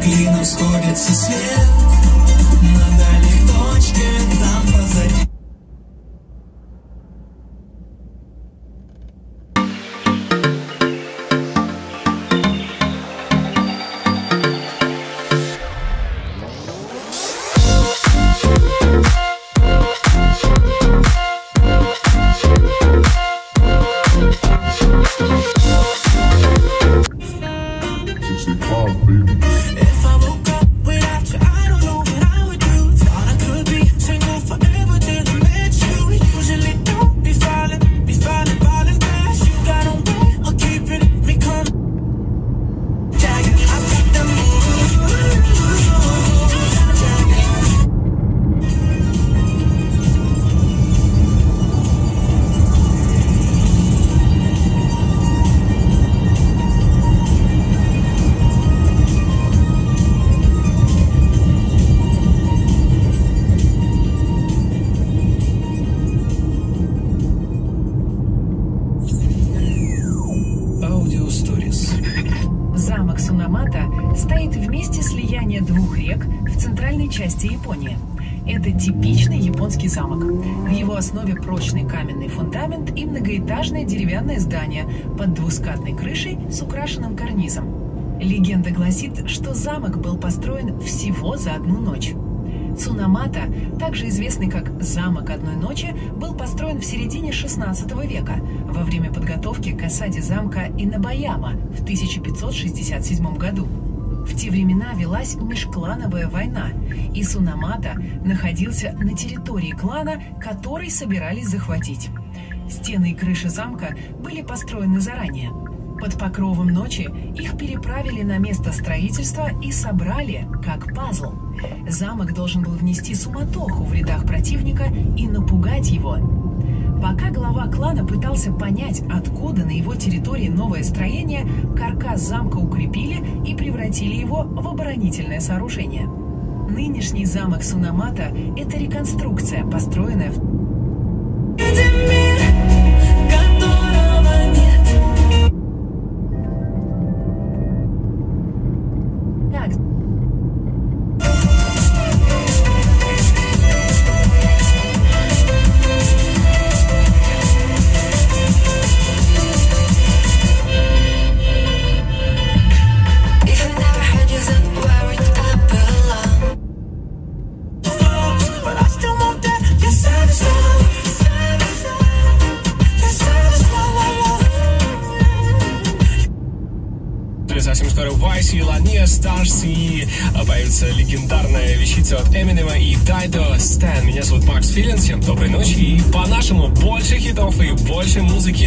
клином сходится свет на дальней точке, там позади. Замок Сунамата стоит в месте слияния двух рек в центральной части Японии. Это типичный японский замок. В его основе прочный каменный фундамент и многоэтажное деревянное здание под двускатной крышей с украшенным карнизом. Легенда гласит, что замок был построен всего за одну ночь. Сунамата, также известный как «Замок одной ночи», был построен в середине XVI века во время подготовки к осаде замка Инобаяма в 1567 году. В те времена велась межклановая война, и Сунамата находился на территории клана, который собирались захватить. Стены и крыши замка были построены заранее. Под покровом ночи их переправили на место строительства и собрали как пазл. Замок должен был внести суматоху в рядах противника и напугать его. Пока глава клана пытался понять, откуда на его территории новое строение, каркас замка укрепили и превратили его в оборонительное сооружение. Нынешний замок Сунамата – это реконструкция, построенная в... Совсем скоро появится легендарная вещица от Эминема и Дайдо Стэн. Меня зовут Макс Филин, всем доброй ночи и по-нашему больше хитов и больше музыки.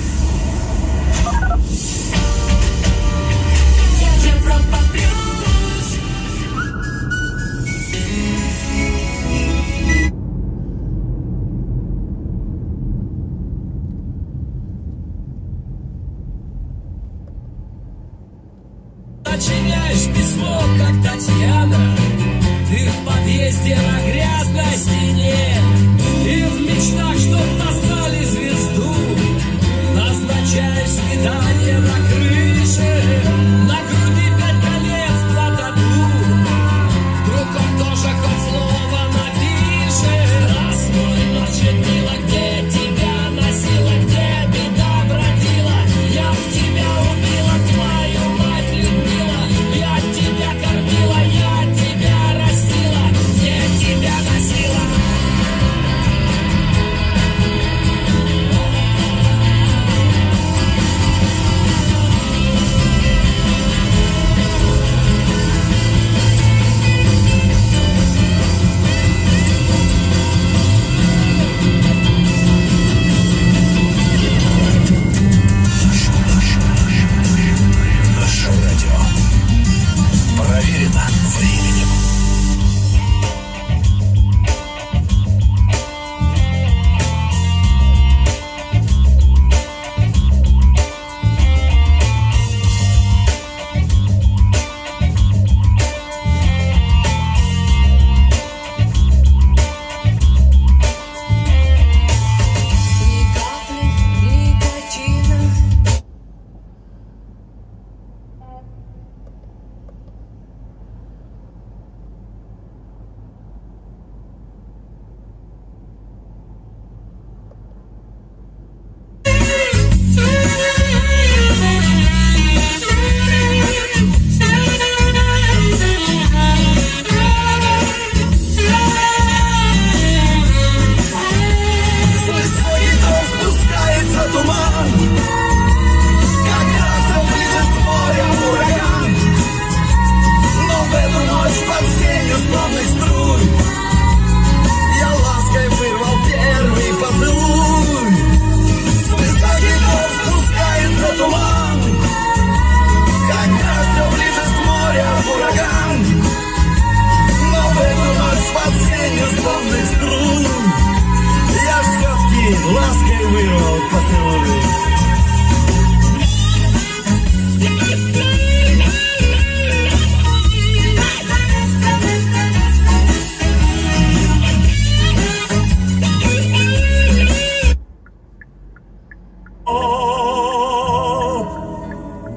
Сочиняешь письмо, как Татьяна. Ты в подъезде на грязной стене, и в мечтах, чтоб достали звезду, назначаешь свидание на крыше. На груди 5 колец, 2 тату. Вдруг он тоже хоть слово напишет. Здравствуй, ночь мила, где тебя носила, где беда бродила. Я в тебя убила, твою мать любила. Я тебя кормила, я тебя растила, где тебя носила.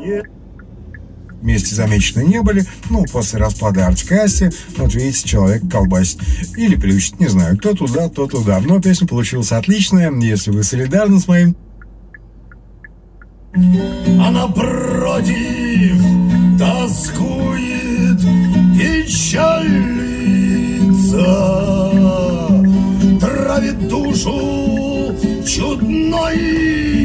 Вместе замечены не были, ну, после распада Артикасти, вот видите, человек колбасит или плющит, не знаю, то туда, то туда. Но песня получилась отличная, если вы солидарны с моим. А напротив тоскует, печалится, травит душу чудной